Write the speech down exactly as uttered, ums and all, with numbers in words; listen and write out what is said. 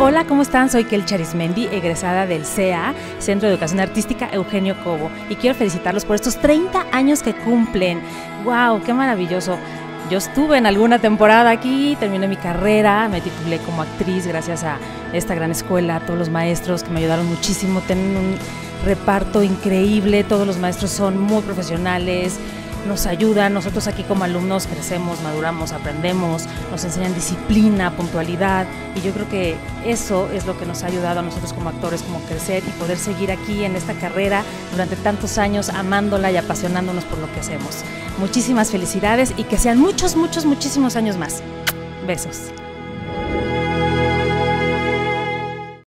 Hola, ¿cómo están? Soy Kelly Arismendi, egresada del C E A, Centro de Educación Artística Eugenio Cobo, y quiero felicitarlos por estos treinta años que cumplen. ¡Wow! ¡Qué maravilloso! Yo estuve en alguna temporada aquí, terminé mi carrera, me titulé como actriz gracias a esta gran escuela, a todos los maestros que me ayudaron muchísimo, tienen un reparto increíble, todos los maestros son muy profesionales, nos ayudan, nosotros aquí como alumnos crecemos, maduramos, aprendemos, nos enseñan disciplina, puntualidad, y yo creo que eso es lo que nos ha ayudado a nosotros como actores, como crecer y poder seguir aquí en esta carrera durante tantos años, amándola y apasionándonos por lo que hacemos. Muchísimas felicidades y que sean muchos, muchos, muchísimos años más. Besos.